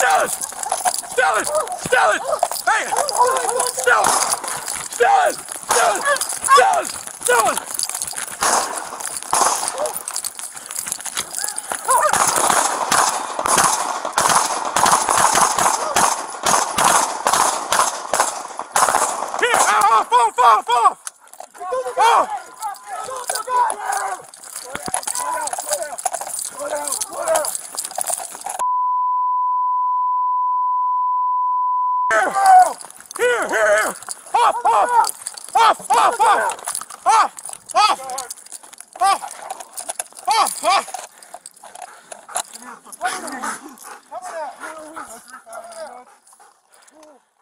Still it! Still it! Still it! Hang it! Still it! Still it! Still it! Still it! Still it! Here! Off! Off! Off! Off! Off! Here, here, here! Off, off! Off, off, off! Off, off! Off, off, off!